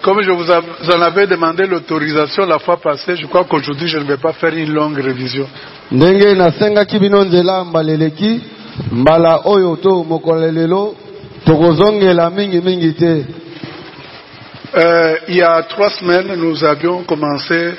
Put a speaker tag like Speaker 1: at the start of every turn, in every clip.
Speaker 1: Comme je vous en avais demandé l'autorisation la fois passée, je crois qu'aujourd'hui je ne vais pas faire une longue révision.
Speaker 2: Ndenge nasenga kibino nzela mbaleleki mbala oyo to mokolelelo tokozongela mingi te.
Speaker 1: Il y a 3 semaines, nous avions commencé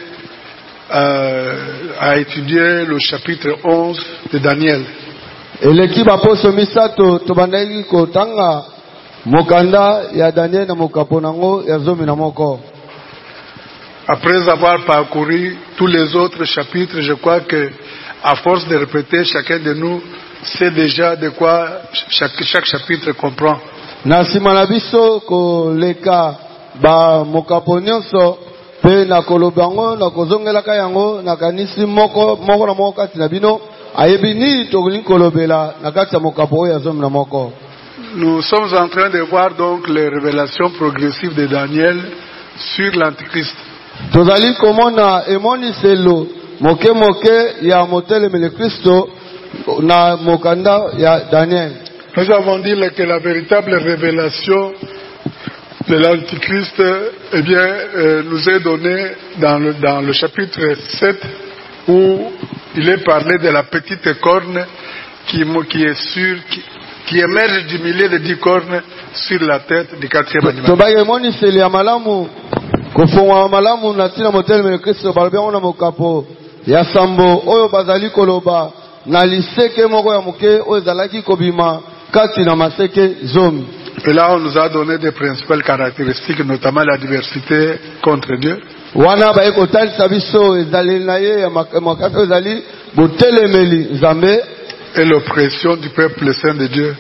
Speaker 1: à étudier le chapitre 11 de Daniel.
Speaker 2: Eleki baposo misato tobandaki kotanga mokanda ya Daniel na mokapo nango ya 11.
Speaker 1: Après avoir parcouru tous les autres chapitres, je crois que à force de répéter, chacun de nous sait déjà de quoi chaque chapitre comprend.
Speaker 2: Na sima na biso koleka ba mokapo nyonso pe na kolobango na kozongelaka yango na kanisi moko na moko kati na bino ayebi ni tokoli kolobela na kati ya mokapo ya 11.
Speaker 1: Nous sommes en train de voir donc les révélations progressives de Daniel sur l'Antichrist.
Speaker 2: Tozali komona emoniselo moke ya motelemele Kristo na mokanda ya Daniel.
Speaker 1: Nous avons dit que la véritable révélation de l'Antichrist nous est donnée dans le chapitre 7 où il est parlé de la petite corne qui émerge du milieu de 10 cornes sur la tête du 4e animal.
Speaker 2: Tobaye emoniselo ya malamu kofungwa malamu na tina motelemele Kristo balobyango na mokapo ya sambo oyo bazali koloba na liseke moko ya moke oyo ezalaki kobima kati na maseke zomi.
Speaker 1: Et là on nous a donné des principales caractéristiques, notamment la diversité contre Dieu.
Speaker 2: Wana ba ekotalisa biso ezali na ye ya makaka ezali botelemeli Nzambe
Speaker 1: et l'oppression du peuple saint de Dieu.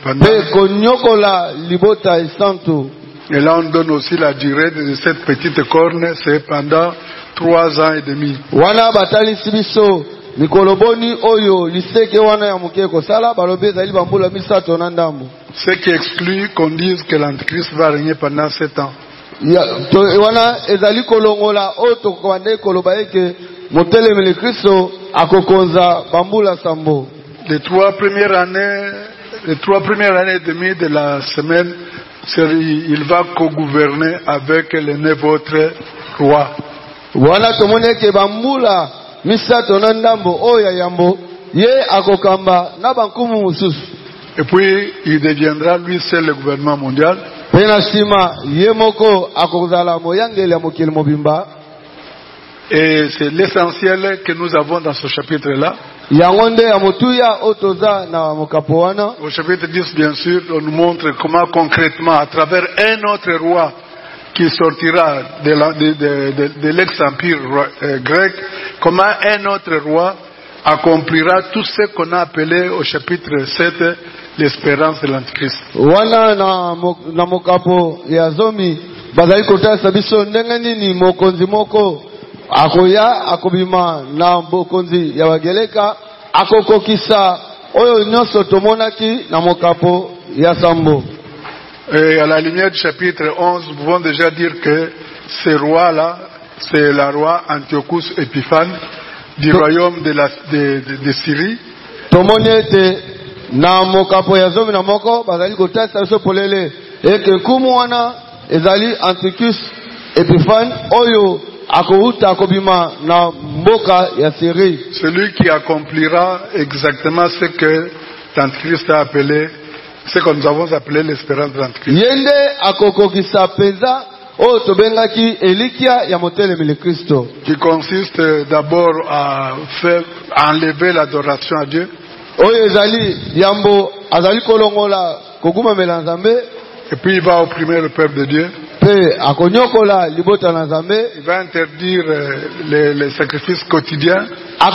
Speaker 1: Et là on donne aussi la durée de cette petite corne, c'est pendant 3 ans et demi. Ce qui exclut qu'on dise que l'Antichrist va régner pendant 7 ans. Les 3 premières années et demie de la semaine, il va co-gouverner avec les 9 autres rois. Et puis il deviendra lui seul le gouvernement mondial. Et c'est l'essentiel que nous avons dans ce chapitre-là. Au chapitre 10, bien sûr, on nous montre comment concrètement, à travers un autre roi qui sortira de l'ex-empire grec, comment un autre roi accomplira tout ce qu'on a appelé au chapitre 7 l'espérance de l'Antichrist.
Speaker 2: Akoya akobima na bokonzi ya wageleka akokokisa oyo nyonso tomonaki na mokapo ya sambo.
Speaker 1: Et à la lumière du chapitre 11, nous pouvons déjà dire que ce roi-là, c'est le roi Antiochus Épiphane du royaume de Syrie.
Speaker 2: Tomoniete na mokapo ya zomi na moko bazali kotasa so polele eke kumwana ezali Antiochus Épiphane oyo celui
Speaker 1: qui accomplira exactement ce que l'Antichrist a appelé, ce que nous avons appelé l'espérance de l'Antichrist. Qui consiste d'abord à enlever l'adoration à Dieu. Et puis il va opprimer le peuple de Dieu. Il va interdire les sacrifices quotidiens.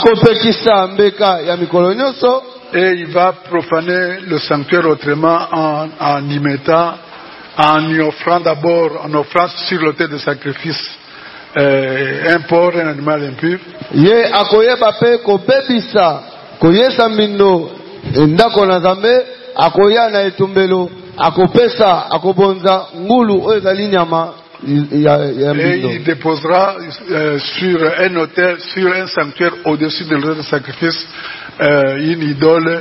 Speaker 1: Et il va profaner le sanctuaire autrement en y mettant, en y offrant d'abord, en offrant sur l'autel de sacrifice un porc, un animal impur. Et il déposera sur un autel, sur un sanctuaire au-dessus de l'autel de sacrifice, une idole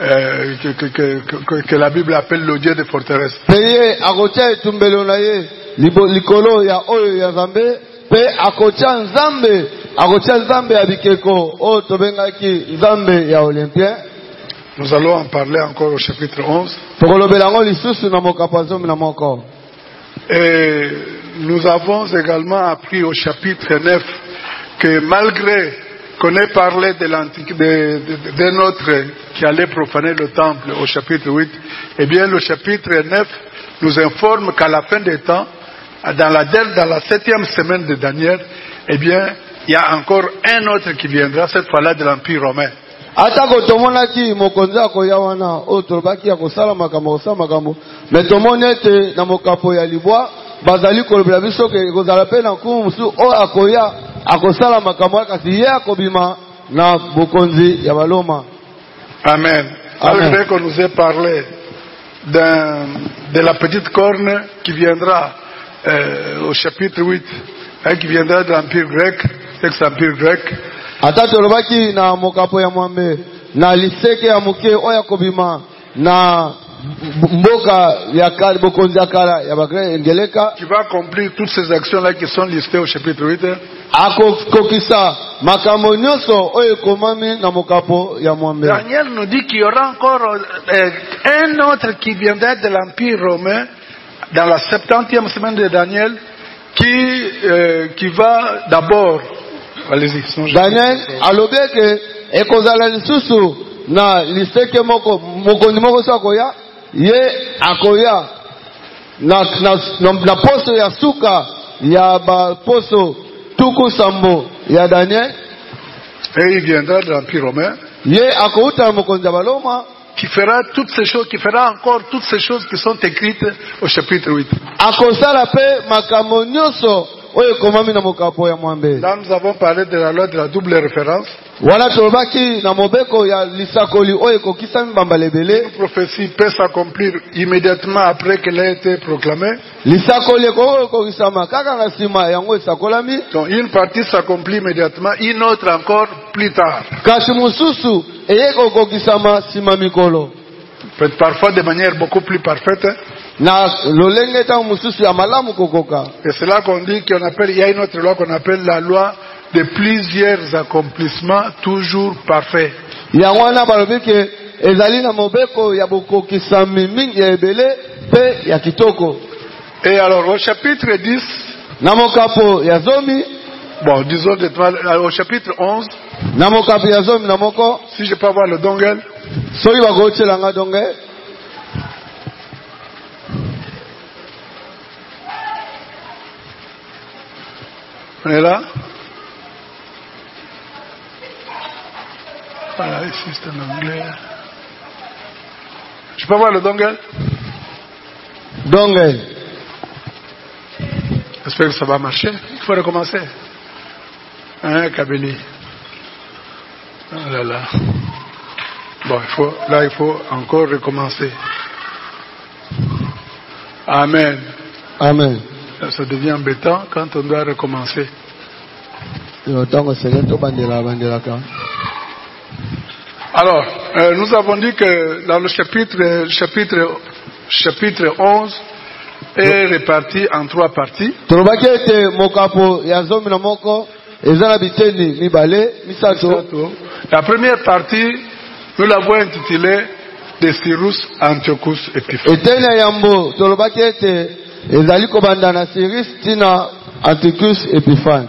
Speaker 1: que la Bible appelle le Dieu de forteresse.
Speaker 2: likolo ya oyo ya Nzambe pe akocha Nzambe abikeko o tobengaki Nzambe ya Olympien.
Speaker 1: Nous allons en parler encore au chapitre 11. Et nous avons également appris au chapitre 9 que malgré qu'on ait parlé d'un autre qui allait profaner le temple au chapitre 8, eh bien le chapitre 9 nous informe qu'à la fin des temps, dans la 7e semaine de Daniel, eh bien il y a encore un autre qui viendra, cette fois-là de l'Empire romain.
Speaker 2: Atako tomonaki mokonzi akoya wana o tolobaki ya kosala makambo mais tomoni ete na mokapo ya libwa bazali kolobela biso ke kozala pe na nkumu mosusu o akoya akosala makambo kasi ye akobima na bokonzi ya baloma.
Speaker 1: Amen. Malgré qu'on nous ait parlé de la petite corne qui viendra au chapitre 8, qui viendra de l'Empire grec, ex-empire grec.
Speaker 2: Ata tolobaki na mokapo ya mwambe na liseke ya muke oya kobima na mboka ya kale bokonzi ya kala ya bagre engeleka
Speaker 1: qui va accomplir toutes ces actions là qui sont listées au chapitre 8.
Speaker 2: Akokisa makambo nyonso oyo komami na mokapo ya mwambe.
Speaker 1: Daniel nous dit qu'il y aura encore un autre qui viendra de l'Empire romain dans la 70e semaine de Daniel qui va d'abord. Allez-y.
Speaker 2: Daniel alobeke ekozala lisusu na liseke moko mokonzi moko sakoya ye akoya na poso ya suka ya ba poso tuku sambo ya Daniel.
Speaker 1: Et il viendra de l'Empire romain.
Speaker 2: Ye akouta mokonzi baloma
Speaker 1: qui fera toutes ces choses, qui fera encore toutes ces choses qui sont écrites au chapitre 8.
Speaker 2: Akosala pe makambo nyonso.
Speaker 1: Là, nous avons parlé de la loi de la double référence.
Speaker 2: Une
Speaker 1: prophétie peut s'accomplir immédiatement après qu'elle ait été proclamée. Donc, une partie s'accomplit immédiatement, une autre encore plus tard. Parfois de manière beaucoup plus parfaite. Et c'est là qu'on dit il y a une autre loi qu'on appelle la loi de plusieurs accomplissements toujours parfaits. Et alors au chapitre 10, bon, disons au chapitre 11, si je peux avoir le dongle. On est là? Voilà, ici c'est en anglais. Je peux avoir le dongle?
Speaker 2: Dongle.
Speaker 1: J'espère que ça va marcher. Il faut recommencer. Hein, Kabeli? Oh là là. Bon, il faut encore recommencer. Amen.
Speaker 2: Amen.
Speaker 1: Ça devient embêtant quand on doit recommencer. Alors, nous avons dit que dans le chapitre 11 est réparti en 3 parties. La première partie, nous l'avons intitulée de Cyrus, Antiochus, Épiphanes.
Speaker 2: Ezali kobandana Cyrus tina Antiochus Épiphanes.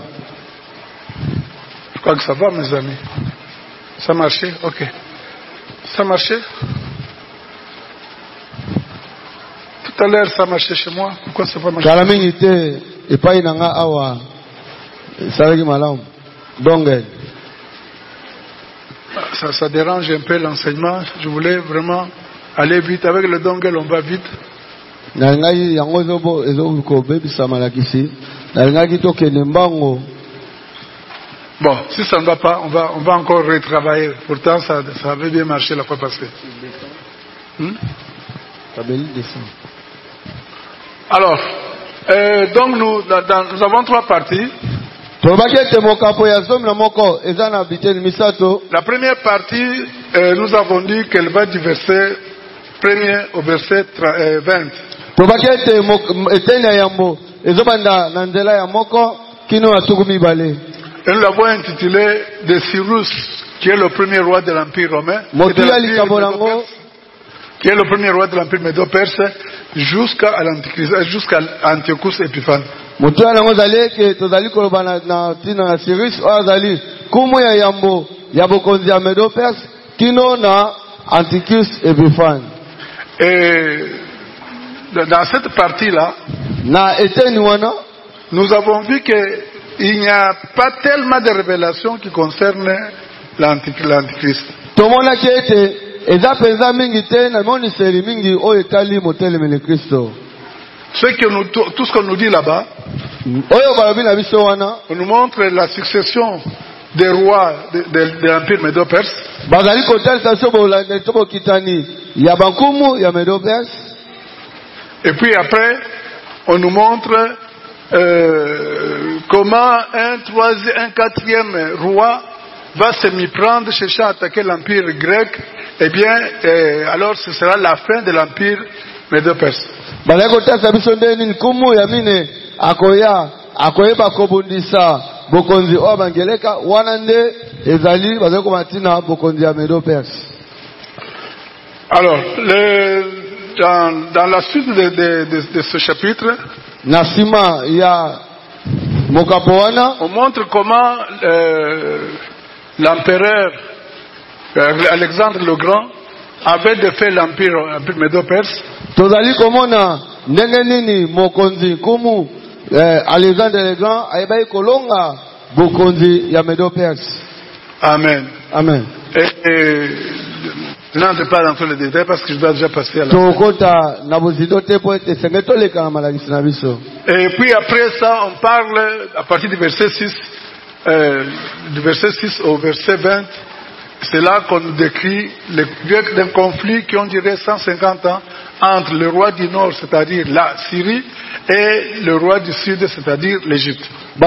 Speaker 1: Je crois que ça va, mes amis. Ça marchait? Ok. Ça marchait? Tout à l'heure, ça marchait chez moi. Pourquoi ça va marcher?
Speaker 2: Kalamingite epai nanga awa salaki malam. Donc
Speaker 1: ça dérange un peu l'enseignement. Je voulais vraiment aller vite. Avec le dongle, on va vite. Bon, si ça ne va pas, on va encore retravailler. Pourtant, ça avait bien marché la fois passée. Alors, donc nous avons 3 parties. La première partie, nous avons dit qu'elle va du verset 1er au verset 20.
Speaker 2: ezobanda na nzela ya moko kino na tuku mibale.
Speaker 1: Et nous l'avons intitulé de Cyrus, qui est le premier roi de l'Empire romain, qui est le premier roi de l'Empire médo-perse, jusqu'à Antiochus Epiphanes.
Speaker 2: Moto yango zali ke tozali koloba na tina na Cyrus o azali kumu ya yambo ya bokonzi ya Medo-Perse kino na Antiochus Epiphanes.
Speaker 1: Et dans cette partie-là, nous avons vu qu'il n'y a pas tellement de révélations qui concernent l'Antichrist. Tout ce qu'on nous dit là-bas, on nous montre la succession des rois de l'Empire Médo-Perse. Et puis après, on nous montre comment un quatrième roi va se m'y prendre, chercher à attaquer l'Empire grec. Eh bien, alors ce sera la fin de l'Empire Médo-Perse.
Speaker 2: Bokonzi o bangeleka wanande ezali bazako matina bokonzi ya Medo-Perse.
Speaker 1: Alors, dans la suite de ce chapitre,
Speaker 2: Nasima ya Mokapoana,
Speaker 1: on montre comment l'empereur Alexandre le Grand avait défait l'empire Médo-Perse.
Speaker 2: Tozali komona ndenge nini mokonzi kumu Alexandre le Grand aibai kolonga bokonzi ya Medo-Perse.
Speaker 1: Amen.
Speaker 2: Amen.
Speaker 1: Et je n'entre pas dans tous les détails parce que je dois déjà passer à la fin. Et puis après ça, on parle à partir du verset 6, du verset 6 au verset 20. C'est là qu'on nous décrit d'un conflit qui on dirait 150 ans entre le roi du nord, c'est-à-dire la Syrie, et le roi du sud, c'est-à-dire l'Égypte.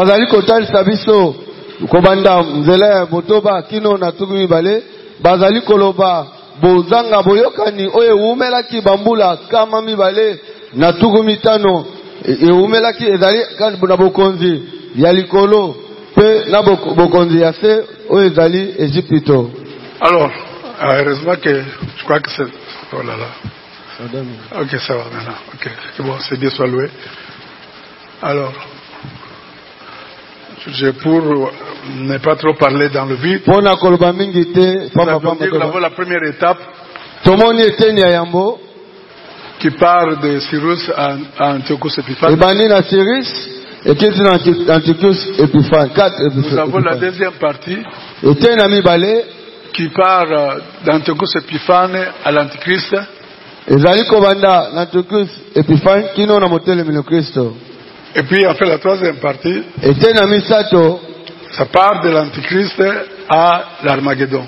Speaker 2: Bazali koloba bozanga boyokani oye umelaki bambula kama mibale na tugu mitano umelaki ezali na bokonzi ya likolo pe na bokonzi ya se oye ezali Égypte.
Speaker 1: Alors, heureusement que je crois que c'est oh là là. Ok, ça va maintenant. Ok, c'est bon, c'est Dieu soit loué. Alors, pour ne pas trop parler dans le vide, nous avons la première étape qui part de Cyrus à Antiochus Epiphanes. Nous avons la deuxième partie qui part d'Antiochus Epiphanes à l'Antichrist. Et puis on fait la troisième partie. Ça part de l'Antichrist à l'Armageddon.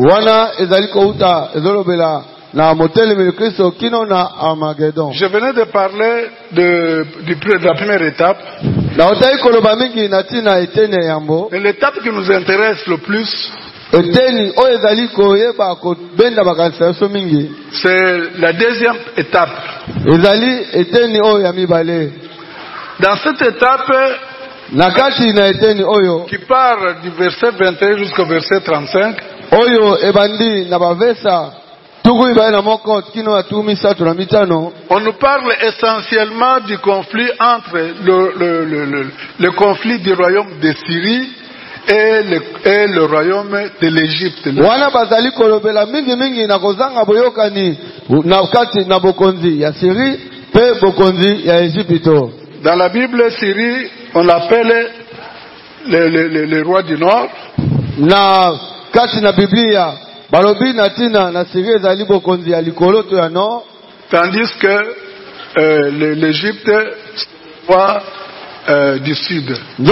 Speaker 1: Je venais de parler de la première étape. Et l'étape qui nous intéresse le plus, c'est la deuxième étape. Dans cette étape, qui part du verset 21 jusqu'au verset 35, on nous parle essentiellement du conflit entre le conflit du royaume de Syrie et le royaume de l'Égypte. Dans la Bible, Syrie, on l'appelle le roi du Nord. Tandis que l'Égypte, c'est le roi du Sud.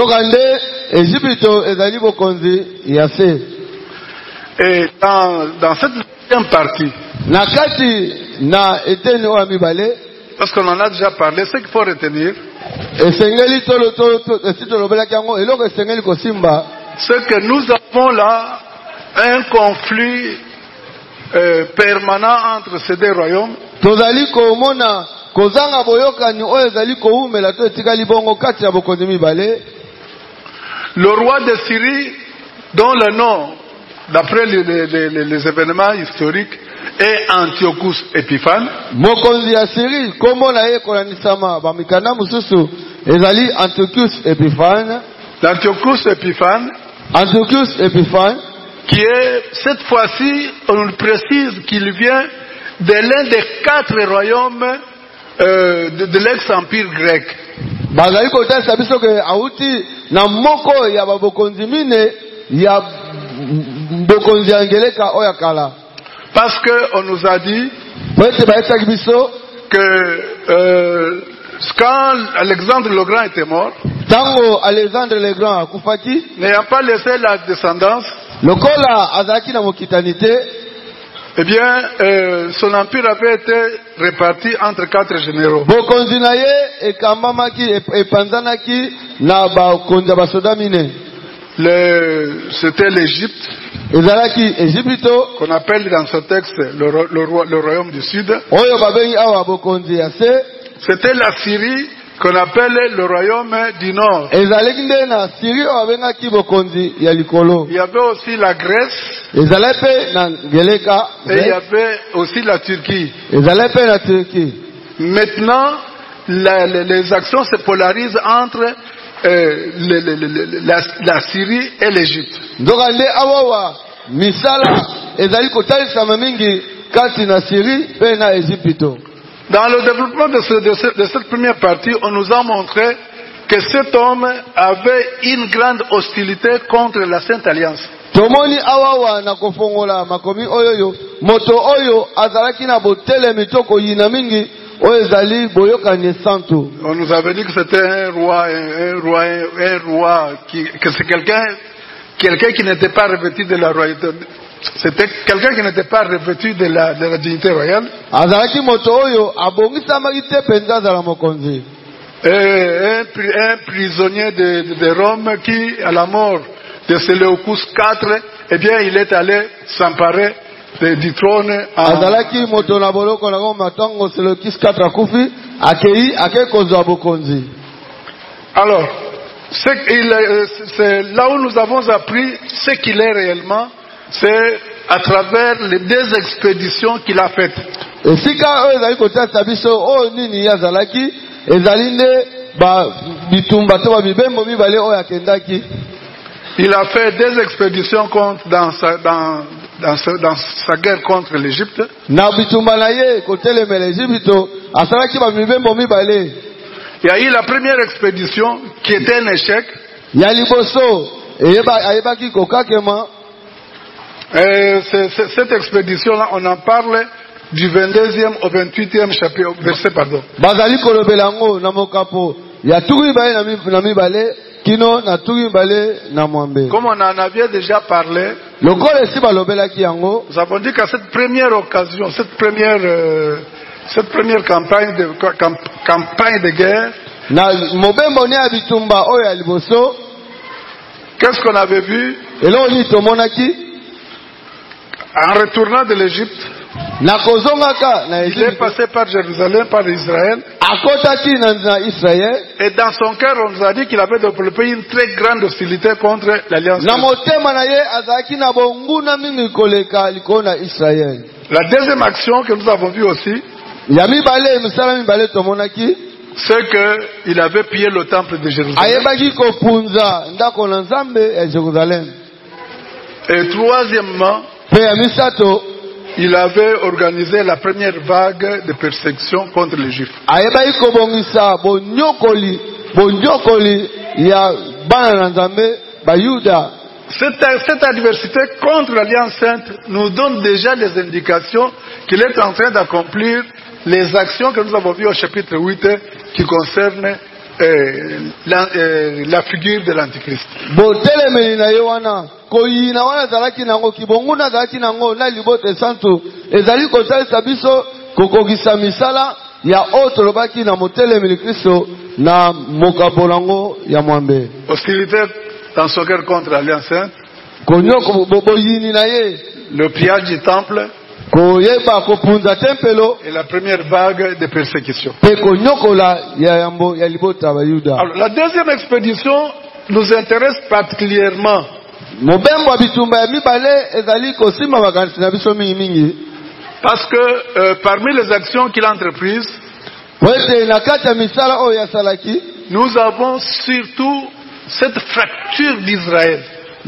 Speaker 1: Et dans cette deuxième partie, parce qu'on en a déjà parlé, ce qu'il faut retenir, c'est que nous avons là un conflit permanent entre ces deux royaumes.
Speaker 2: kozanga boyokani oyo ezali koumela to etikali bongo kati ya bokonzi mibale.
Speaker 1: Le roi de Syrie, dont le nom, d'après les événements historiques, est Antiochus Épiphane.
Speaker 2: Mokonzi ya Syrie kombo na ye kolanisama bamikanda mususu ezali Antiochus Épiphane.
Speaker 1: L'Antiochus Épiphane, qui est, cette fois-ci, on précise qu'il vient de l'un des 4 royaumes de l'ex-empire grec.
Speaker 2: Bazali kotasa biso ke auti na moko ya babokonzi mine ya bokonzi ya ngeleka oya kala.
Speaker 1: Parce qu'on nous a dit que quand Alexandre le Grand était mort, n'ayant pas laissé la descendance, eh bien, son empire avait été réparti entre 4 généraux. C'était l'Égypte, qu'on appelle dans ce texte le royaume du Sud. C'était la Syrie, qu'on appelle le royaume du Nord. Il y avait aussi la Grèce, et il y avait aussi la Turquie. Maintenant, les actions se polarisent entre la Syrie et l'Égypte. Dans le développement de cette première partie, on nous a montré que cet homme avait une grande hostilité contre la Sainte Alliance. On nous avait dit que c'était un roi, que c'est quelqu'un qui n'était pas revêtu de la royauté. C'était quelqu'un qui n'était pas revêtu de la dignité royale. Un prisonnier de Rome qui, à la mort de Séleucus IV, eh bien, il est allé s'emparer du trône. Alors, c'est là où nous avons appris ce qu'il est réellement. C'est à travers les 2 expéditions qu'il a faites. Il a fait 2 expéditions dans sa guerre contre l'Égypte. Il y a eu la première expédition qui était un échec. Cette expédition-là, on en parle du 22e au 28e chapitre, verset, pardon. Comme on en avait déjà parlé, nous avons dit qu'à cette première occasion, cette première campagne de guerre, qu'est-ce qu'on avait vu? En retournant de l'Égypte, il est passé par Jérusalem, par Israël. Et dans son cœur, on nous a dit qu'il avait développé une très grande hostilité contre l'Alliance. La deuxième action que nous avons vue aussi, c'est qu'il avait pillé le temple de Jérusalem. Et troisièmement, il avait organisé la première vague de persécution contre les Juifs. Cette adversité contre l'Alliance Sainte nous donne déjà les indications qu'il est en train d'accomplir les actions que nous avons vues au chapitre 8 qui concernent la figure de l'Antichrist. Hostilité dans son cœur contre l'Alliance Sainte, le pillage du temple, et la première vague de persécution. Alors, la deuxième expédition nous intéresse particulièrement. Parce que parmi les actions qu'il a entreprises, nous avons surtout cette fracture d'Israël.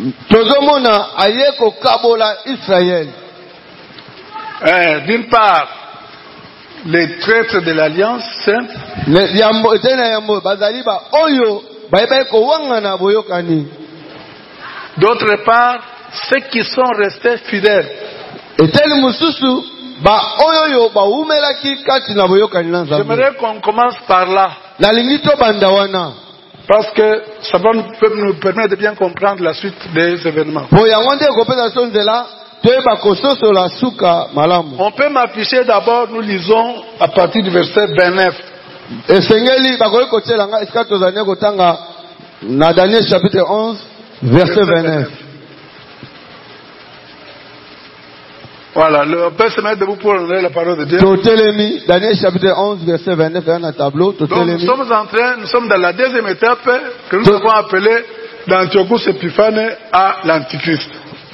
Speaker 1: D'une part, les traîtres de l'Alliance sainte. D'autre part, ceux qui sont restés fidèles. J'aimerais qu'on commence par là. Parce que ça va nous permettre de bien comprendre la suite des événements. On peut m'afficher d'abord, nous lisons à partir du verset 29.
Speaker 2: Daniel chapitre 11, verset 29.
Speaker 1: Voilà, on peut se mettre debout pour donner la parole de Dieu.
Speaker 2: Daniel chapitre 11, verset 29, il y a un tableau.
Speaker 1: Donc nous sommes dans la deuxième étape que nous avons appelée d'Antiochus Epiphanes à l'Antichrist.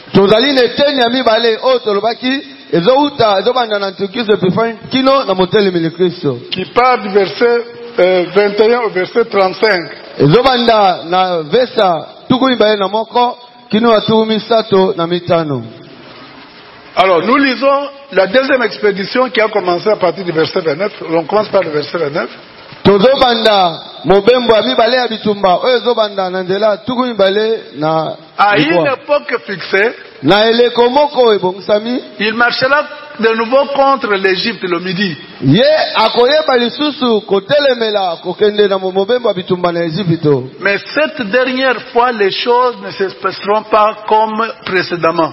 Speaker 1: Qui part du verset 21 au verset 35. Alors, nous lisons la deuxième expédition qui a commencé à partir du verset 29. On commence par le verset 29. À une époque fixée, il marchera de nouveau contre l'Égypte le midi. Mais cette dernière fois, les choses ne se passeront pas comme précédemment.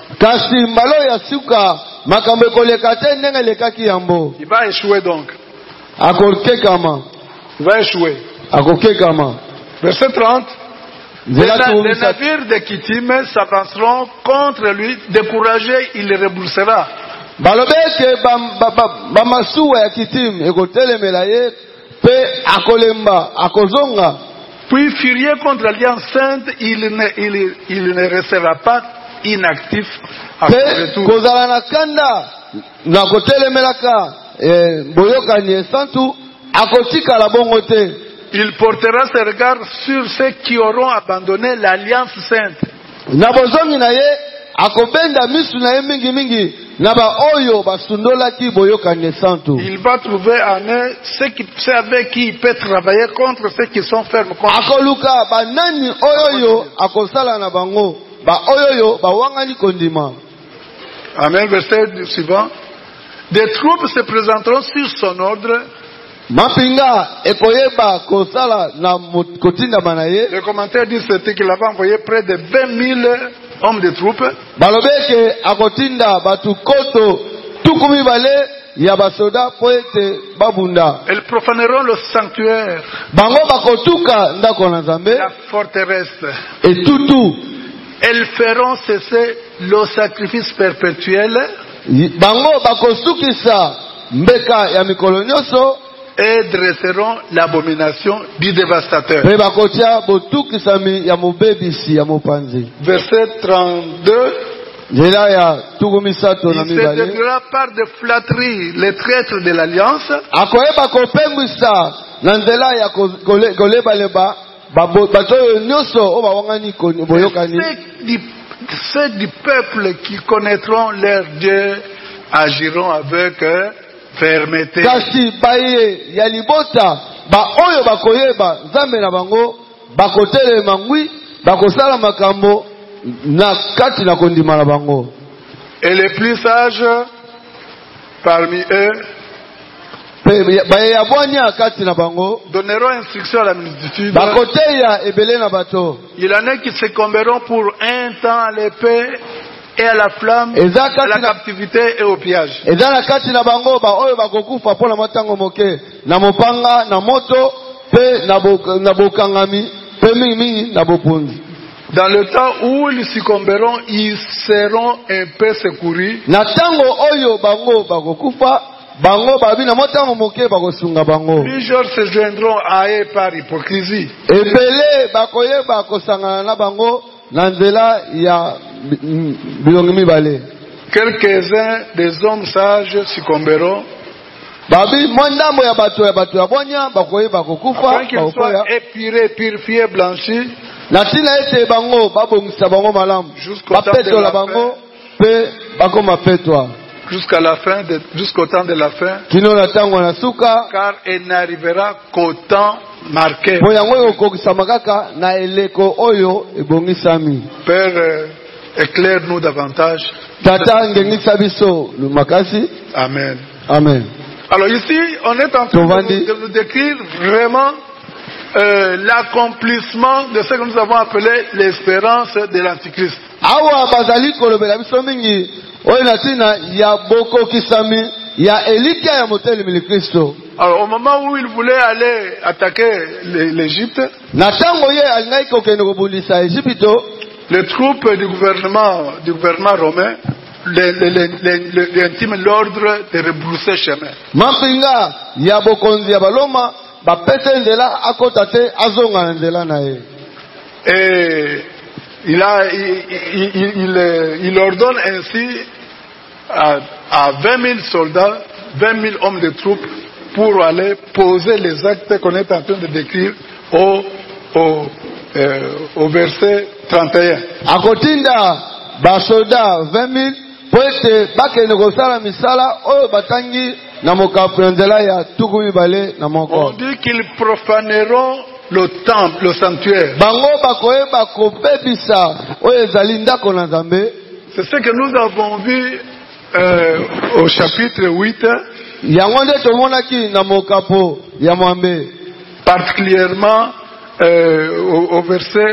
Speaker 1: Il va échouer donc. Il va échouer. Verset 30. Les navires de Kittim s'avanceront contre lui. Découragé, il les rebroussera. Puis furieux contre l'Alliance sainte, il ne restera pas inactif à son retour. Il portera ses regards sur ceux qui auront abandonné l'Alliance sainte. Il va trouver en eux ceux avec qui il peut travailler contre ceux qui sont fermes contre. Amen. Verset suivant. Des troupes se présenteront sur son ordre. Le commentaire dit qu'il avait envoyé près de 20 000 hommes de troupes. Ils profaneront le sanctuaire, la forteresse. Elles feront cesser le sacrifice perpétuel et dresseront l'abomination du dévastateur. Verset 32. Il se déverra par de flatteries les traîtres de l'Alliance. Ceux du peuple qui connaîtront leur Dieu agiront avec fermeté. Et les plus sages parmi eux donneront instruction à la multitude. Il y en a qui se combattront pour un temps à l'épée et à la flamme, à la captivité et au pillage. Dans le temps où ils succomberont, ils seront un peu secourus.
Speaker 2: Na tango oyo bango bakokufa, bango babi na motango moke bakosunga bango.
Speaker 1: Plusieurs se joindront à eux par hypocrisie.
Speaker 2: Ebele bakoye bakosangana na bango na nzela ya bilongi mibale.
Speaker 1: Quelques-uns des hommes sages succomberont.
Speaker 2: Babi mwandambo ya bato ya bonya bakoye bakokufa
Speaker 1: Afin qu'ils soient épurés, purifiés, blanchis.
Speaker 2: Natina ete bango babongisa bango malamu. Bapetola bango pe bakoma petwa.
Speaker 1: Jusqu'à la fin, jusqu'au temps de la fin.
Speaker 2: Kino na tango na suka.
Speaker 1: Car il n'arrivera qu'au temps marqué.
Speaker 2: Po yango ekokisama kaka na eleko oyo ebongisami.
Speaker 1: Père, éclaire-nous davantage.
Speaker 2: Tata ngengisa biso makasi.
Speaker 1: Amen.
Speaker 2: Amen.
Speaker 1: Alors ici, on est en train de nous décrire vraiment l'accomplissement de ce que nous avons appelé l'espérance de l'Antichrist.
Speaker 2: Awa bazali kolobela biso mingi oyo natina ya boko kisami ya elikia ya motelemi le Kristo.
Speaker 1: Alors au moment où il voulait aller attaquer l'Égypte,
Speaker 2: na tango ye alingai kokende kobundisa Egypto,
Speaker 1: les troupes du gouvernement romain intime l'ordre de rebrousser chemin.
Speaker 2: Mampinga ya bokonzi ya baloma bapese nzela akota te azonga na nzela na ye.
Speaker 1: Et il ordonne ainsi à 20 000 soldats, 20 000 hommes de troupes pour aller poser les actes qu'on est en train de décrire au verset 31.
Speaker 2: Akotinda basoda 20 000 poete bakende kosala misala oyo batangi na mokapu ya nzela ya tuku mibale na moko.
Speaker 1: On dit qu'ils profaneront le temple, le sanctuaire.
Speaker 2: Bango bakoyeba kopebisa oyo ezali ndako na Nzambe.
Speaker 1: C'est ce que nous avons vu au chapitre 8.
Speaker 2: Yango nde tomonaki na mokapu ya mwambe.
Speaker 1: Particulièrement au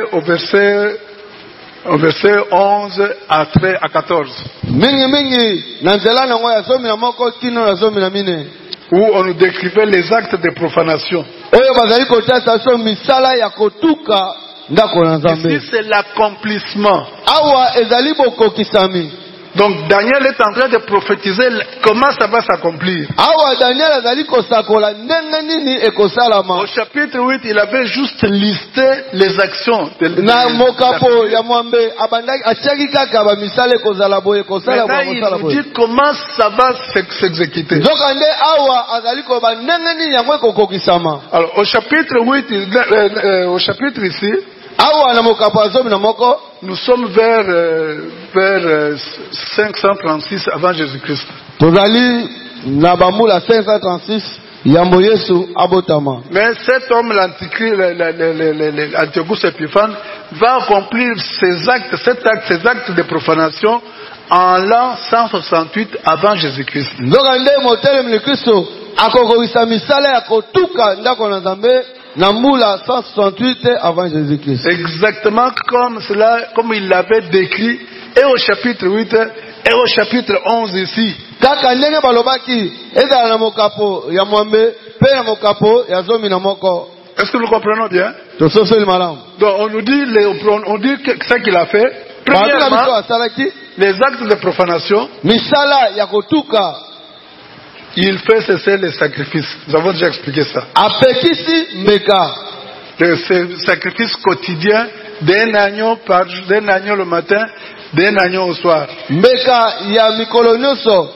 Speaker 1: verset 11 à 14.
Speaker 2: Mingi na nzela nango ya zomi na moko kino na zomi na mine.
Speaker 1: Où on nous décrivait les actes de profanation.
Speaker 2: Oyo bazali kotasa so misala ya kotuka ndako na Nzambe.
Speaker 1: Ici c'est l'accomplissement.
Speaker 2: Awa ezali bokokisami.
Speaker 1: Donc Daniel est en train de prophétiser comment ça va s'accomplir.
Speaker 2: Awa Daniel azali kosakola ndenge nini ekosalama.
Speaker 1: Au chapitre 8, il avait juste listé les actions.
Speaker 2: Na mokapo ya mwambe abandaki achaki kaka ba misale kozala boye kosala boye kosala boye.
Speaker 1: Il dit comment ça va s'exécuter.
Speaker 2: Donc ande awa azali ko ba ndenge nini yango ekokokisama.
Speaker 1: Alors au chapitre 8 au chapitre ici,
Speaker 2: awa na mokapo azomi na moko,
Speaker 1: nous sommes vers 536 avant Jésus-Christ.
Speaker 2: Tozali na bamula 536 yambo Yesu abotama.
Speaker 1: Mais cet homme, l'Antichrist, Antiochus Épiphane, va accomplir ces actes de profanation en l'an 168 avant Jésus-Christ.
Speaker 2: Nzokande motelemi le Kristo akokokisa misala ya kotuka ndako na Nzambe na mbula 168 avant Jésus-Christ.
Speaker 1: Exactement comme il l'avait décrit et au chapitre 8 et au chapitre 11 ici.
Speaker 2: Kaka ndenge balobaki ezala na mokapo ya mwambe pe na mokapo ya zomi na moko.
Speaker 1: Est-ce que nous comprenons bien?
Speaker 2: Donc
Speaker 1: on nous dit ce qu'il a fait. Premièrement, les actes de profanation.
Speaker 2: Misala ya kotuka.
Speaker 1: Il fait cesser les sacrifices. Nous avons déjà expliqué ça.
Speaker 2: Apekisi mbeka.
Speaker 1: Le sacrifice quotidien d'un agneau le matin, d'un agneau au soir.
Speaker 2: Mbeka ya mikolo nyonso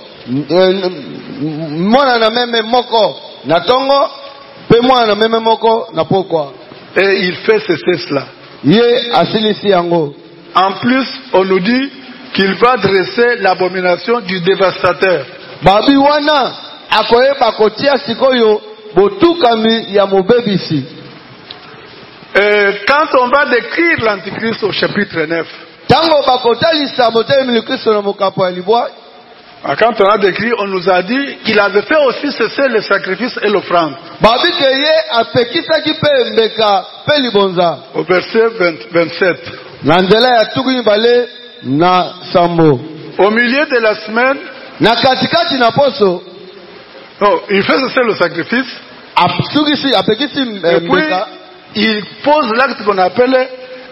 Speaker 2: mwana na meme moko na tongo pe mwana na meme moko na pokwa.
Speaker 1: Et il fait cesser cela.
Speaker 2: Ye asilisi yango.
Speaker 1: En plus, on nous dit qu'il va dresser l'abomination du dévastateur.
Speaker 2: Babi wana akoyeba kotia sikoyo botukami ya mobebisi.
Speaker 1: Quand on va décrire l'Antichrist au chapitre 9,
Speaker 2: tango bakotalisa motelemi le Kristo na mokapo ya libwa,
Speaker 1: quand on a décrit, on nous a dit qu'il avait fait aussi cesser le sacrifice et l'offrande.
Speaker 2: Babi ke ye apekisaki pe mbeka pe libonza.
Speaker 1: Au verset 27.
Speaker 2: Na nzela ya tuku mibale na sambo.
Speaker 1: Au milieu de la semaine,
Speaker 2: na katikati na poso,
Speaker 1: il fait cesser le sacrifice.
Speaker 2: Apekisi
Speaker 1: Et puis, il pose l'acte qu'on appelle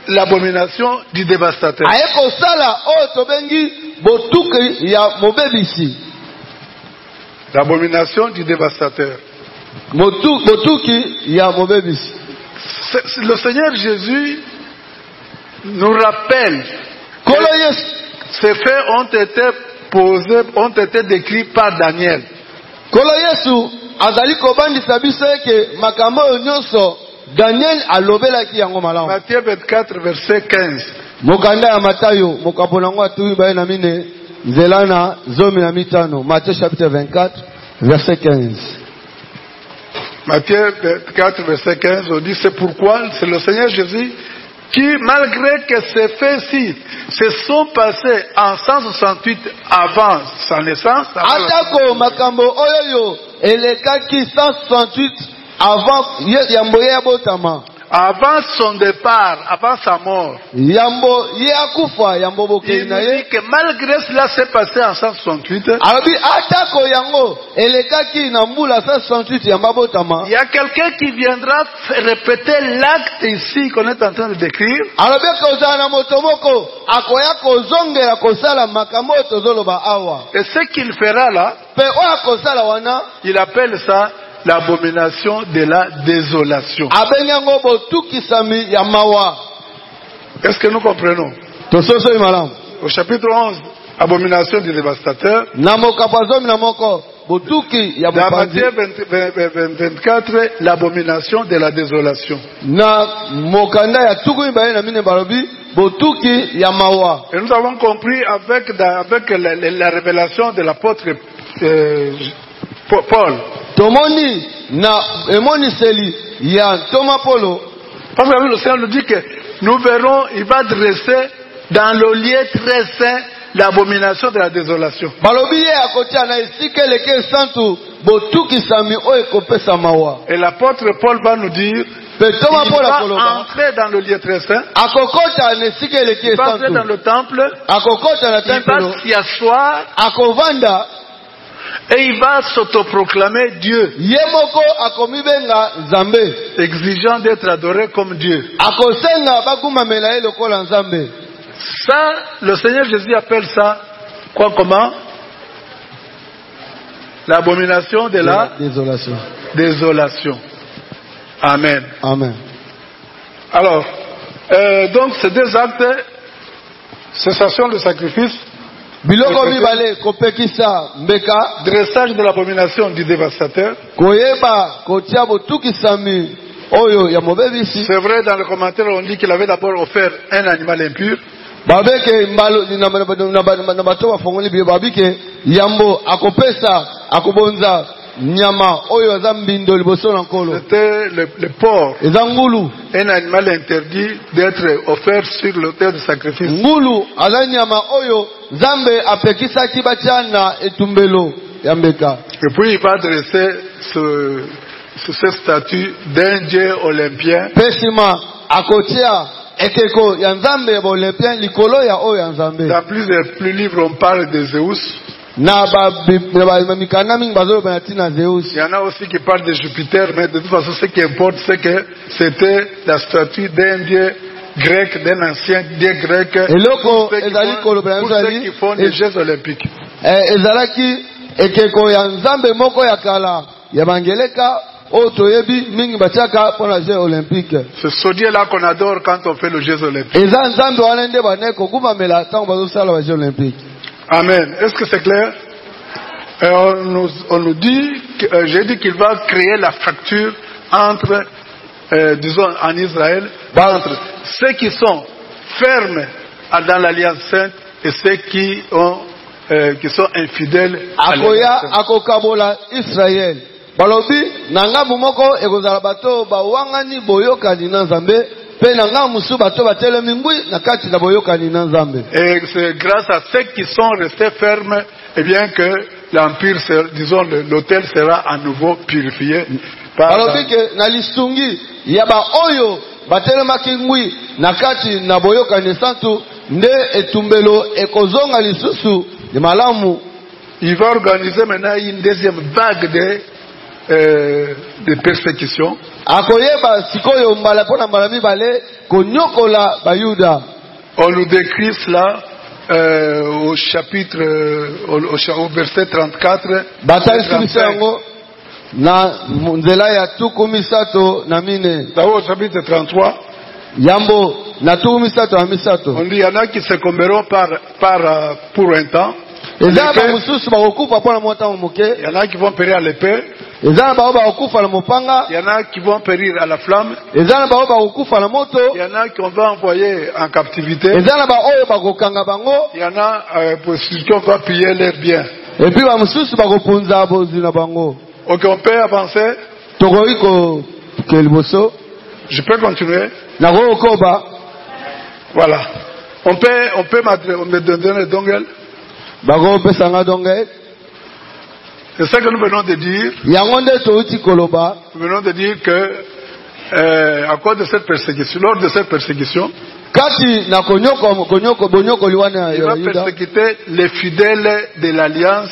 Speaker 1: l'abomination du dévastateur.
Speaker 2: Ayeko sala o tobengi botuki ya mobebisi.
Speaker 1: L'abomination du dévastateur.
Speaker 2: Botuki ya mobebisi.
Speaker 1: Le Seigneur Jésus nous rappelle que ces faits ont été décrits par Daniel.
Speaker 2: Kolo Yesu azali kobandisa biso eke makambo nyonso Daniel alobelaki yango malamu.
Speaker 1: Matthieu 24 verset 15.
Speaker 2: Mokanda ya Matayo mokaponango atuyi baye na mine zelana zomi na mitano. Matthieu chapitre 24 verset 15.
Speaker 1: Matthieu 24 verset 15, on dit c'est pourquoi c'est le Seigneur Jésus qui, malgré que ces faits-ci se sont passés en 168 avant sa naissance,
Speaker 2: atako makambo oyoyo elekaki 168 avant yambo ya botama,
Speaker 1: avant son départ, avant sa mort.
Speaker 2: Yambo yakufa yambo
Speaker 1: Il
Speaker 2: bokeli
Speaker 1: nous
Speaker 2: na ye.
Speaker 1: dit que malgré cela s'est passé en 168.
Speaker 2: Arabi atako yango elekaki na mbula 168 yamba botama.
Speaker 1: Il y a quelqu'un qui viendra répéter l'acte ici qu'on est en train de décrire.
Speaker 2: Arabi kozala na motomoko akoya kozongela kosala makambo tozoloba awa.
Speaker 1: Et ce qu'il fera là,
Speaker 2: Pe oya kosala wana
Speaker 1: il appelle ça l'abomination de la désolation.
Speaker 2: abenyango botukisami ya mawa.
Speaker 1: Est-ce que nous comprenons?
Speaker 2: Tososo imalamu.
Speaker 1: Au chapitre 11, abomination du dévastateur.
Speaker 2: Na mokapazomi na moko botuki ya
Speaker 1: Dans
Speaker 2: bopanzi.
Speaker 1: Matthieu 24, l'abomination de la désolation.
Speaker 2: Na mokanda ya tuku ibaye na mine balobi botuki ya mawa.
Speaker 1: Et nous avons compris avec la révélation de l'apôtre Paul.
Speaker 2: Tomoni na emoniseli ya Thomas Polo.
Speaker 1: Parce que le Seigneur nous dit que nous verrons, il va dresser dans le lieu très saint l'abomination de la désolation.
Speaker 2: Balobi ye akotia na esike leke santu botukisami oyo ekopesa mawa.
Speaker 1: Et l'apôtre Paul va nous dire
Speaker 2: Pe Thomas
Speaker 1: il
Speaker 2: Polo
Speaker 1: va
Speaker 2: akoloba
Speaker 1: entrer dans le lieu très saint,
Speaker 2: akokota na esike leke
Speaker 1: il va entrer dans
Speaker 2: santu.
Speaker 1: le temple,
Speaker 2: Akokota na
Speaker 1: il va
Speaker 2: tempelo
Speaker 1: s'y asseoir
Speaker 2: akovanda
Speaker 1: et il va s'autoproclamer Dieu,
Speaker 2: ye moko akomibenga Nzambe.
Speaker 1: exigeant d'être adoré comme Dieu.
Speaker 2: Akosenga bakumamela ye lokola Nzambe.
Speaker 1: Ça, le Seigneur Jésus appelle ça quoi, comment? L'abomination de la
Speaker 2: Désolation.
Speaker 1: désolation. Amen.
Speaker 2: Amen.
Speaker 1: Alors, donc ces deux actes, cessation de sacrifice,
Speaker 2: Biloko mibale kopekisa mbeka
Speaker 1: dressage de l'abomination du dévastateur.
Speaker 2: koyeba kotia botukisami oyo ya mobebisi.
Speaker 1: C'est vrai, dans le commentaire, on dit qu'il avait d'abord offert un animal impur.
Speaker 2: Babeke mbalo na bato bafongoli biyo babike yambo akopesa akobonza nyama oyo za mbindo liboso na nkolo.
Speaker 1: C'était le porc,
Speaker 2: Eza ngulu.
Speaker 1: un animal interdit d'être offert sur l'autel de sacrifice.
Speaker 2: Ngulu aza nyama oyo Nzambe apekisaki batia na etumbelo ya mbeka.
Speaker 1: Et puis il va dresser ce statut d'un dieu olympien
Speaker 2: Pesima akotia ekeko ya Nzambe ya Olympien likolo ya oyo ya Nzambe.
Speaker 1: Dans plusieurs livres, on parle de Zeus.
Speaker 2: Na ba mikana mingi bazolo banatina Zeus.
Speaker 1: Il y en a aussi qui parlent de Jupiter, mais de toute façon, ce qui importe, c'est que c'était la statue d'un dieu grec, d'un ancien dieu grec,
Speaker 2: Eloko
Speaker 1: pour
Speaker 2: ezali kolobela
Speaker 1: ceux qui font des Jeux olympiques.
Speaker 2: Ezalaki ekeko ya Nzambe moko ya kala ya bangeleka oyo toyebi mingi batiaka mpona Jeux olympique.
Speaker 1: C'est ce dieu-là qu'on adore quand on fait les Jeux olympiques.
Speaker 2: Eza Nzambe wana nde banaye kogumamela ntango bazosala ba Jeux olympique.
Speaker 1: Amen. Est-ce que c'est clair? On nous dit, j'ai dit qu'il va créer la fracture entre, disons, en Israël, entre ceux qui sont fermes dans l'Alliance Sainte et ceux qui sont infidèles à l'Alliance Sainte.
Speaker 2: Akokabola Israël. Balobi nangamu moko ekozala bato bawangani boyokani na Nzambe. Et
Speaker 1: c'est grâce à ceux qui sont restés fermes, eh bien que l'empire, disons, l'autel sera à nouveau purifié.
Speaker 2: Alors que na lisungi yaba oyo batelemaki ngwi nakati na boyoka nesantu nde etumbelo ekozonga lisusu de malamu.
Speaker 1: Il va organiser maintenant une deuxième vague de persécution. On nous décrit cela au chapitre, au verset 34. D'abord au chapitre 33. On dit il y en a qui se combattront pour un temps. Il y en a qui vont périr à l'épée. Il y en a qui vont périr à la flamme. Il y en a qu'on va envoyer en captivité. Il y en a pour ceux qui vont piller leurs biens. Ok, on peut avancer. Je peux continuer. Voilà. On peut me donner d'ongles. C'est ça que nous venons de dire. Nous venons de dire que à cause de cette persécution, lors de cette persécution, il va persécuter les fidèles de l'alliance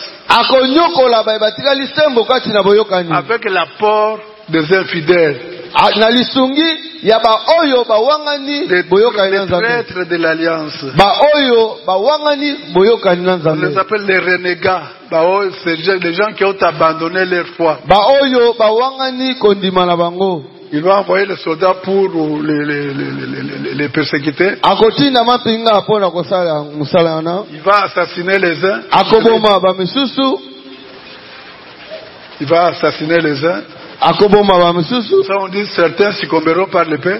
Speaker 1: avec l'apport des infidèles. Les traîtres de l'alliance. On les appelle les renégats. C'est les gens qui ont abandonné leur foi. Il va envoyer les soldats pour les persécuter. Il va assassiner les uns. Il va assassiner les uns. Ça on dit certains succomberont par l'épée.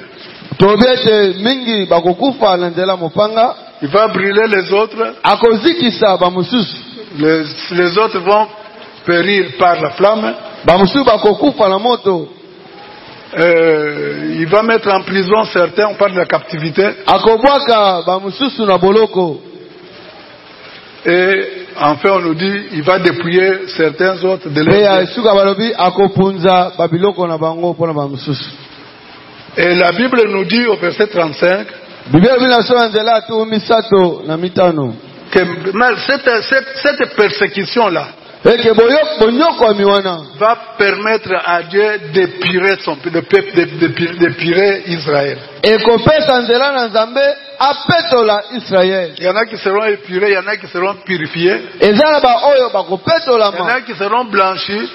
Speaker 1: Il va brûler les autres. Les autres vont périr par la flamme. Il va mettre en prison certains, on parle de la captivité. Et enfin on nous dit il va dépouiller certains autres de leur. Et la Bible nous dit au verset 35 que cette persécution là va permettre à Dieu d'épurer son peuple, d'épurer Israël. Il y en a qui seront épurés, il y en a qui seront purifiés, il y en a qui seront blanchis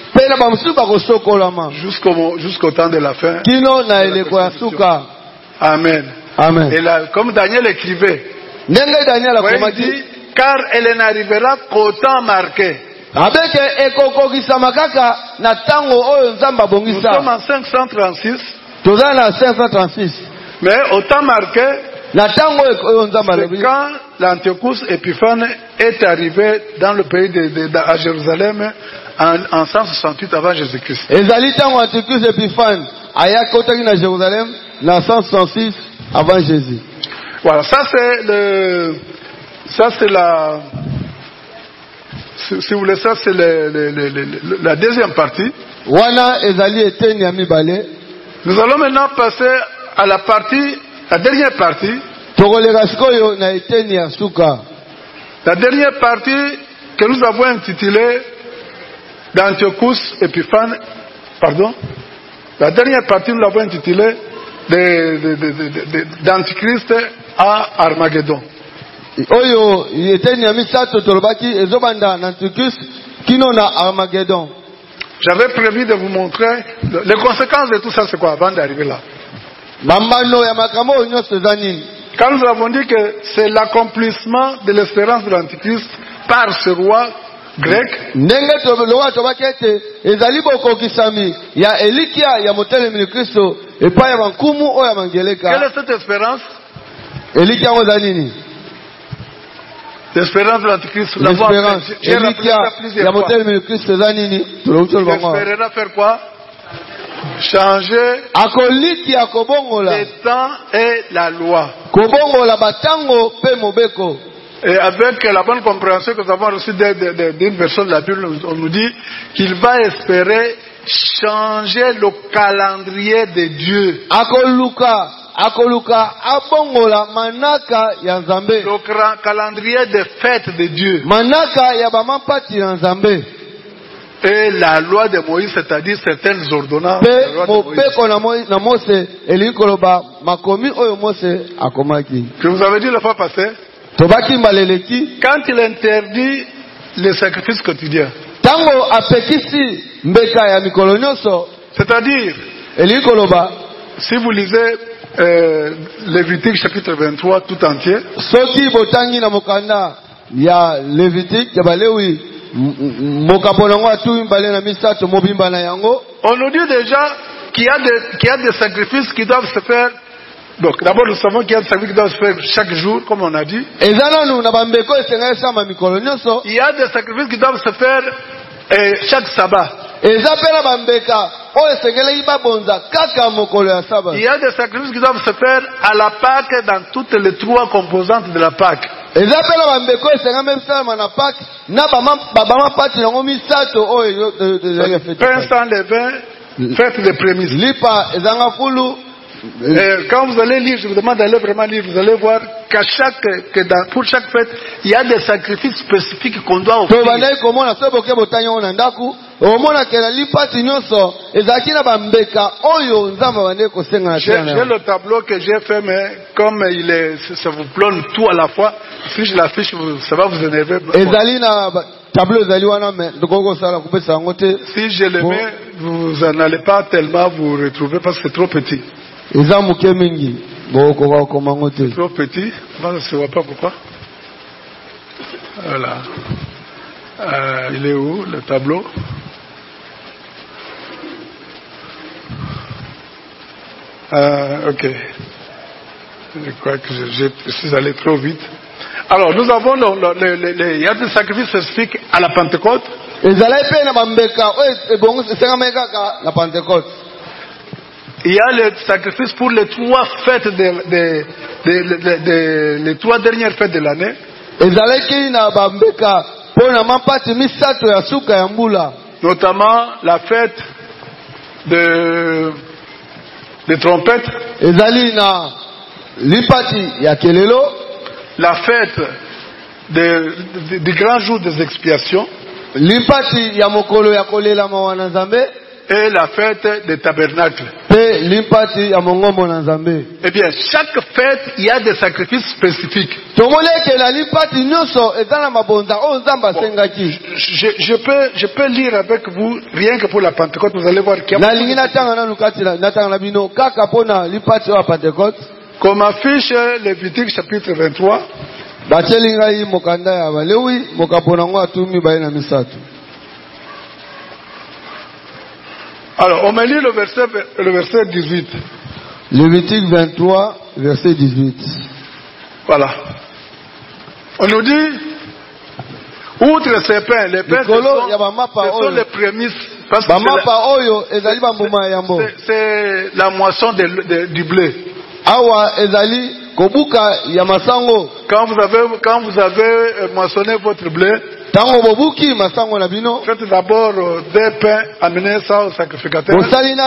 Speaker 1: jusqu'au temps de la fin. Amen. Amen. Et là, comme Daniel écrivait, il dit, car elle n'arrivera qu'au temps marqué. Nous sommes en 536. Mais au temps marqué, c'est quand l'Antiochus Épiphane est arrivé dans le pays à Jérusalem en 168 avant Jésus-Christ. Voilà, ça c'est la. Si vous voulez, ça c'est la deuxième partie. Nous allons maintenant passer à la dernière partie. La dernière partie que nous avons intitulée d'Antiochus Épiphane. Pardon. La dernière partie nous l'avons intitulée d'Antichrist à Armageddon. J'avais prévu de vous montrer les conséquences de tout ça, c'est quoi avant d'arriver là. Quand nous avons dit que c'est l'accomplissement de l'espérance de l'Antichrist par ce roi grec, quelle est cette espérance? L'espérance de l'Antichrist, j'ai rappelé ça plusieurs fois. L'espérera faire quoi? Changer les temps et la loi. Et avec la bonne compréhension que nous avons reçue d'une version de la Bible, on nous dit qu'il va espérer changer le calendrier de Dieu. Le calendrier des fêtes de Dieu. Et la loi de Moïse, c'est-à-dire certaines ordonnances.
Speaker 2: Je
Speaker 1: vous avais dit la fois passée, quand il interdit les sacrifices quotidiens, c'est-à-dire, si vous lisez Lévitique chapitre 23 tout entier, on nous dit déjà qu'il y a des sacrifices qui doivent se faire. Donc d'abord nous savons qu'il y a des sacrifices qui doivent se faire chaque jour, comme on a dit. Il y a des sacrifices qui doivent se faire chaque sabbat. Il y a des sacrifices qui doivent se faire à la Pâque dans toutes les trois composantes de la Pâque. Pain sans levain, fête des prémices. Quand vous allez lire, je vous demande d'aller vraiment lire, vous allez voir pour chaque fête, il y a des sacrifices spécifiques qu'on doit offrir. J'ai le tableau que j'ai fait, mais comme ça vous plombe tout à la fois, si je l'affiche, ça va vous énerver. Si je le mets, vous n'allez pas tellement vous retrouver parce que c'est trop petit. C'est trop petit, on ne se voit pas pourquoi. Voilà. Il est où le tableau? Ok. Je crois que je suis allé trop vite. Alors, nous avons il y a des sacrifices spécifiques à la Pentecôte. Il y a le sacrifice pour les trois fêtes les trois dernières fêtes de l'année. Notamment la fête des trompettes. La fête du grand jour des expiations. Et la fête des tabernacles. Eh bien, chaque fête, il y a des sacrifices spécifiques. Bon, je peux lire avec vous, rien que pour la Pentecôte, vous allez voir qu'il y a... Comme affiche Lévitique chapitre 23. Alors, on me lit le verset 18.
Speaker 2: Lévitique 23, verset 18.
Speaker 1: Voilà. On nous dit, outre ces pains, les pains sont les prémices. Parce que c'est la moisson du blé. Quand vous avez moissonné votre blé, faites d'abord des pains, amenez ça au sacrificateur. On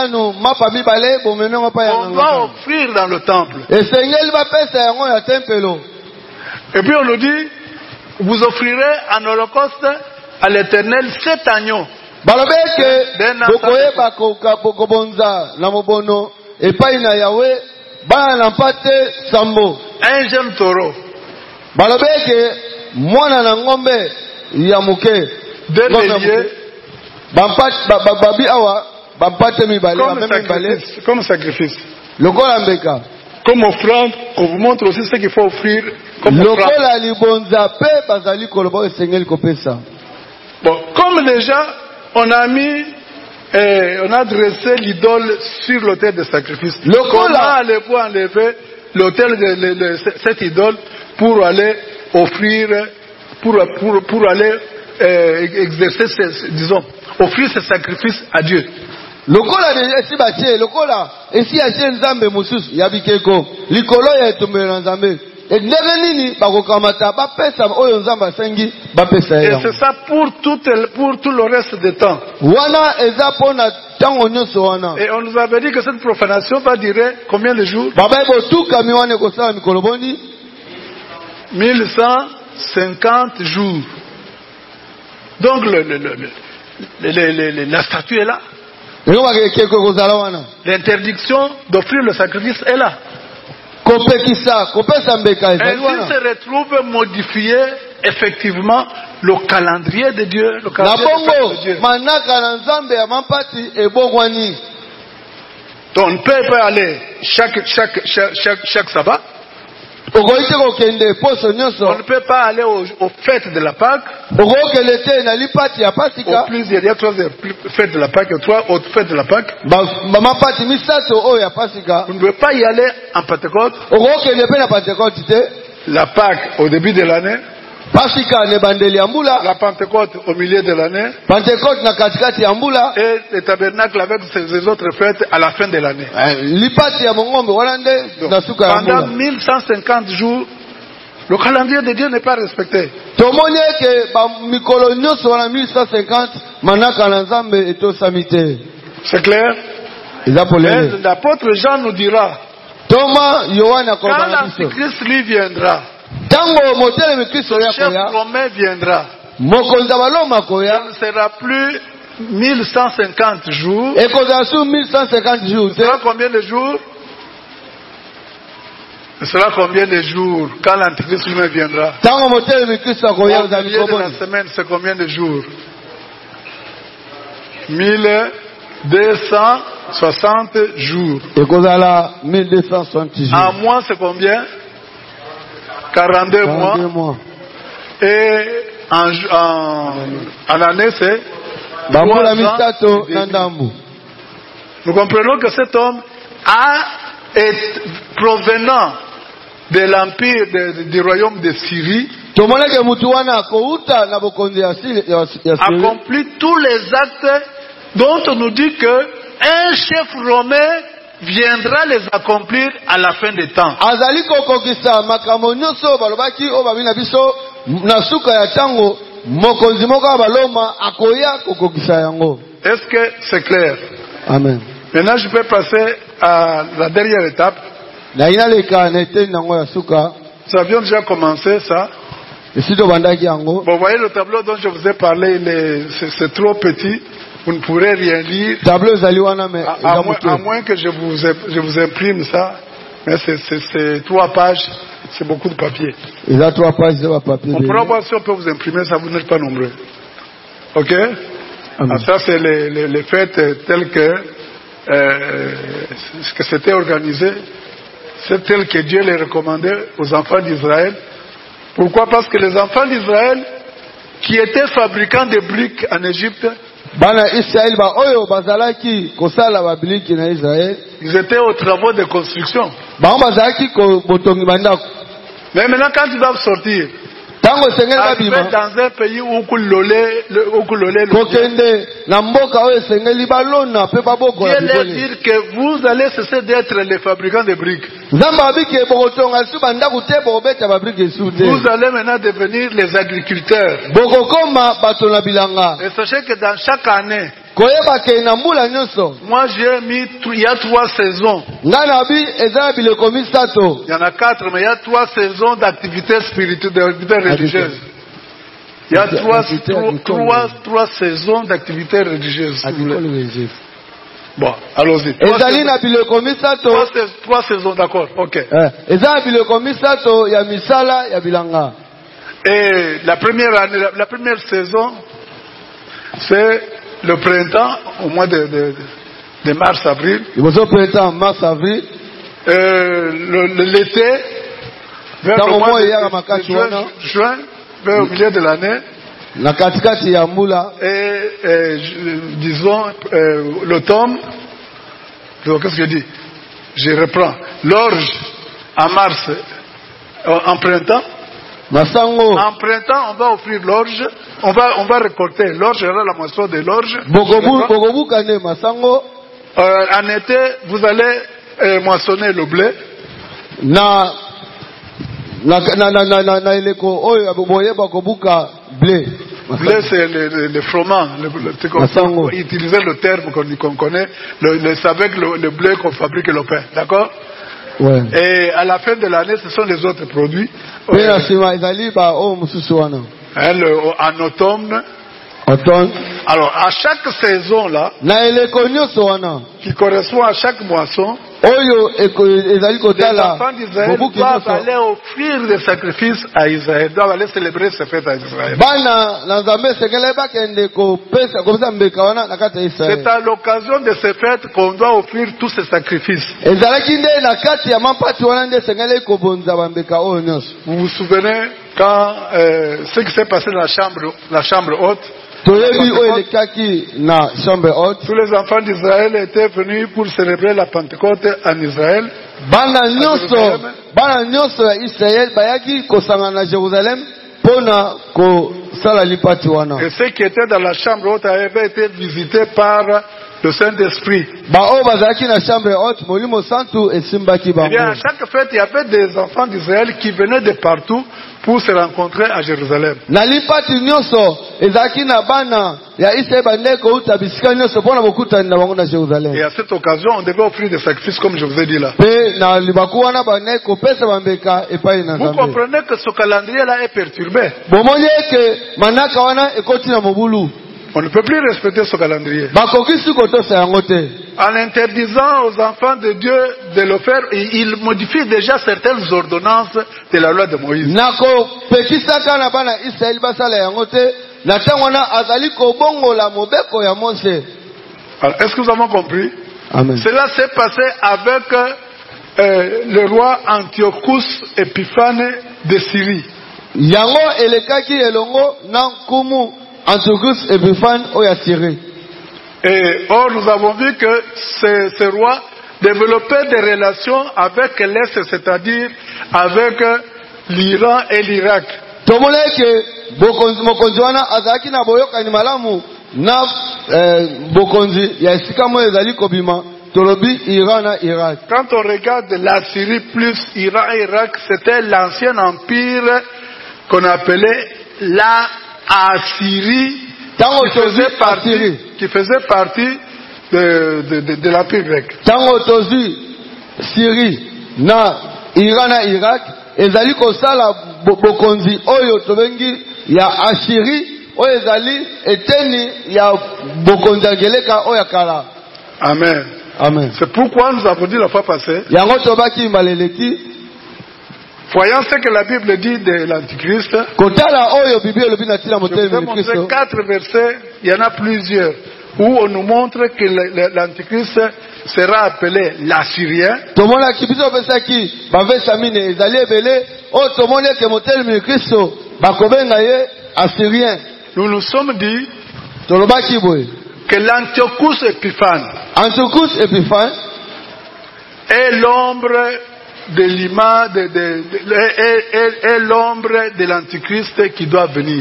Speaker 1: va offrir dans le temple. Et puis on nous dit, vous offrirez en holocauste à l'Éternel 7 agneaux. Un jeune taureau. Deux béliers. Comme sacrifice. Comme offrande, on vous montre aussi ce qu'il faut offrir comme offrande. Bon, comme déjà, on a dressé l'idole sur l'autel de sacrifice. Comment allez-vous enlever l'autel de cette idole pour aller offrir, pour aller exercer, offrir ce sacrifice à Dieu? Et c'est ça pour tout le reste du temps. Et on nous avait dit que cette profanation va durer combien de jours? 1150 jours. Donc la statue est là. L'interdiction d'offrir le sacrifice est là.
Speaker 2: Ainsi
Speaker 1: se retrouve modifié effectivement le calendrier de Dieu. Le calendrier de Dieu. Donc on ne peut pas aller chaque sabbat. On ne peut pas aller aux fêtes de la Pâque. Au plus, il y a 3 fêtes de la Pâque et 3 autres fêtes de la Pâque. On ne peut pas y aller en Pentecôte. La Pâque au début de l'année. La Pentecôte au milieu de l'année. Et le tabernacle avec ses autres fêtes à la fin de l'année. Pendant 1150 jours, le calendrier de Dieu n'est pas respecté. C'est clair? L'apôtre Jean nous dira, quand l'Antichrist lui viendra, le chef romain viendra. Ce ne sera plus 1150 jours. Ce sera combien de jours? Ce sera combien de jours quand l'Antichrist lui-même viendra? Au milieu de la semaine, c'est combien de jours? 1260 jours. Un mois, c'est combien? 42 mois. Et en année, c'est 3 ans. Nous comprenons que cet homme est provenant de l'empire du royaume de Syrie, accomplit tous les actes dont on nous dit que un chef romain viendra les accomplir à la fin des temps. Est-ce que c'est clair?
Speaker 2: Amen.
Speaker 1: Maintenant, je peux passer à la dernière étape. Nous avions déjà commencé ça. Bon, vous voyez le tableau dont je vous ai parlé, c'est trop petit. Vous ne pourrez rien lire. À moins que je vous imprime ça. Mais c'est 3 pages. C'est beaucoup de papier. On pourra voir si on peut vous imprimer ça. Vous n'êtes pas nombreux. Ok? Ça, c'est les fêtes telles que c'était organisé. C'est tel que Dieu les recommandait aux enfants d'Israël. Pourquoi? Parce que les enfants d'Israël, qui étaient fabricants de briques en Égypte, ils étaient aux travaux de construction. Mais maintenant, quand ils doivent sortir, arriver dans un pays où coulolé Dieu leur dire que vous allez cesser d'être les fabricants de briques. Vous allez maintenant devenir les agriculteurs. Et sachez que dans chaque année, moi j'ai mis, il y a 3 saisons. Il y en a 4, mais il y a 3 saisons d'activités spirituelles, d'activités religieuses. Il y a 3 saisons d'activités religieuses. Bon, allons-y. 3 saisons, d'accord, ok. Et la première saison, c'est le printemps, au mois de mars-avril. L'été, vers le mois de juin, vers au milieu de l'année. Et disons, l'automne, qu'est-ce que je dis? Je reprends. L'orge en mars, en printemps. En printemps, on va offrir l'orge. On va récolter l'orge, la moisson de l'orge. En été, vous allez moissonner le blé. Blé, c'est le froment. Utiliser le terme qu'on connaît. C'est avec le blé qu'on fabrique le pain. D'accord? Ouais. Et à la fin de l'année, ce sont les autres produits. En automne, Alors, à chaque saison là, qui correspond à chaque moisson, les enfants d'Israël doivent aller offrir des sacrifices à Israël, doivent aller célébrer ces fêtes à Israël. C'est à l'occasion de ces fêtes qu'on doit offrir tous ces sacrifices. Vous vous souvenez quand ce qui s'est passé dans la chambre haute? Tous les enfants d'Israël étaient venus pour célébrer la Pentecôte en Israël. Et ceux qui étaient dans la chambre haute avaient été visités par le Saint-Esprit. Et bien, à chaque fête, il y avait des enfants d'Israël qui venaient de partout pour se rencontrer à Jérusalem. Et à cette occasion, on devait offrir des sacrifices comme je vous ai dit là. Vous comprenez que ce calendrier-là est perturbé. On ne peut plus respecter ce calendrier. En interdisant aux enfants de Dieu de le faire, il modifie déjà certaines ordonnances de la loi de Moïse. Alors, est-ce que vous avez compris? Amen. Cela s'est passé avec le roi Antiochus Épiphane de Syrie. Et or, nous avons vu que ce roi développait des relations avec l'Est, c'est-à-dire avec l'Iran et l'Irak. Quand on regarde la Syrie plus Iran et Irak, c'était l'ancien empire qu'on appelait la Assyrie, qui faisait partie de l'empire grec.
Speaker 2: Syrie, na Iran na Irak, ezali kosala bokonzi oyo tobengi ya Assyrie, oyo ezali eteni ya bokonzi angeleka oyo kala.
Speaker 1: Amen.
Speaker 2: Amen.
Speaker 1: C'est pourquoi nous avons dit la fois passée. Voyons ce que la Bible dit de l'Antichrist. Je vous ai montré 4 versets, il y en a plusieurs, où on nous montre que l'Antichrist sera appelé l'Assyrien. Nous nous sommes dit que l'Antiochus Épiphane est l'ombre de l'image est l'ombre de l'Antichrist qui doit venir.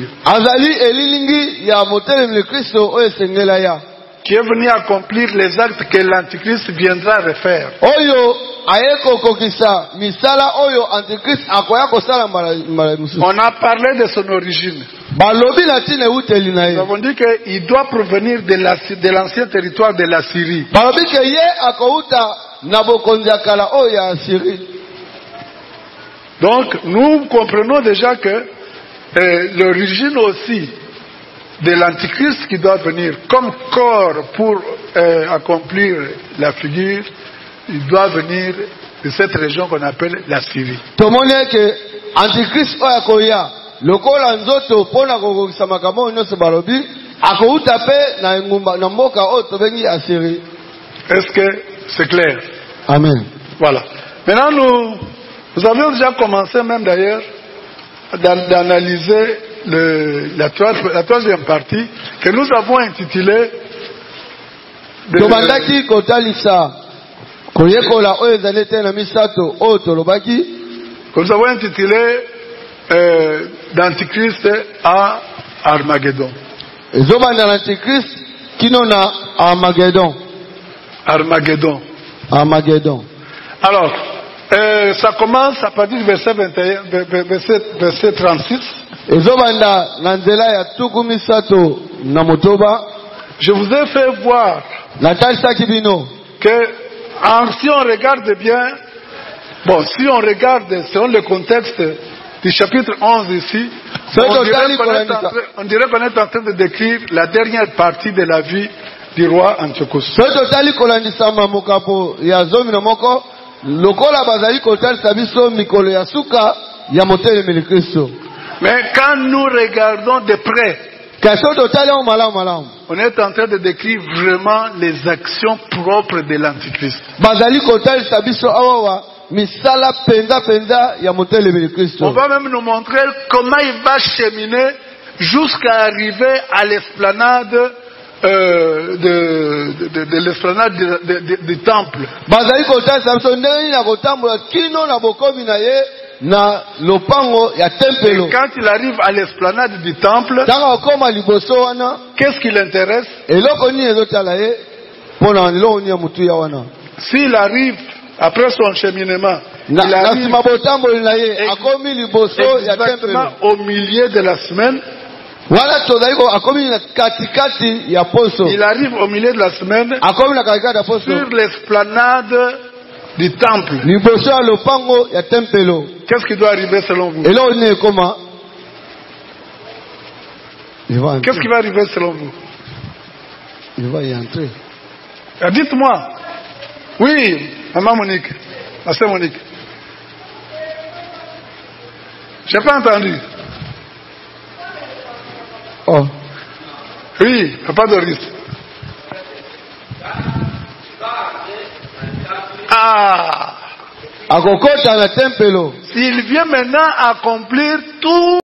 Speaker 1: Qui est venu accomplir les actes que l'Antichrist viendra refaire. On a parlé de son origine. Nous avons dit qu'il doit provenir de l'ancien territoire de la Syrie. Donc nous comprenons déjà que l'origine aussi de l'Antichrist qui doit venir comme corps pour accomplir la figure, il doit venir de cette région qu'on appelle la Syrie. Est-ce que c'est clair?
Speaker 2: Amen.
Speaker 1: Voilà. Maintenant nous avions déjà commencé même d'ailleurs d'analyser la troisième partie que nous avons intitulée que nous avons intitulé d'Antichrist à Armageddon. Armageddon. Alors, ça commence à partir du verset 21, verset 36. Je vous ai fait voir que si on regarde bien, si on regarde selon le contexte du chapitre 11 ici, On dirait qu'on est en train de décrire la dernière partie de la vie du roi Antiochus. Mais quand nous regardons de près, on est en train de décrire vraiment les actions propres de l'Antichrist. On va même nous montrer comment il va cheminer jusqu'à arriver à l'esplanade de l'esplanade du temple. Et quand il arrive à l'esplanade du temple, qu'est-ce qui l'intéresse? S'il arrive après son cheminement, il arrive exactement au milieu de la semaine. Il arrive au milieu de la semaine sur l'esplanade du temple. Qu'est-ce qui doit arriver selon vous? Qu'est-ce qui va arriver selon vous?
Speaker 2: Il va y entrer.
Speaker 1: Dites-moi. Oui, maman Monique, ma soeur Monique. Je n'ai pas entendu.
Speaker 2: Oh.
Speaker 1: Oui, papa Doris. Ah.
Speaker 2: S'il
Speaker 1: vient maintenant accomplir tout